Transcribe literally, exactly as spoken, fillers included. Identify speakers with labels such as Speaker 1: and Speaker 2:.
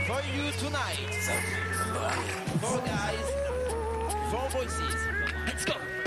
Speaker 1: for you tonight. Four guys, four voices. Let's go.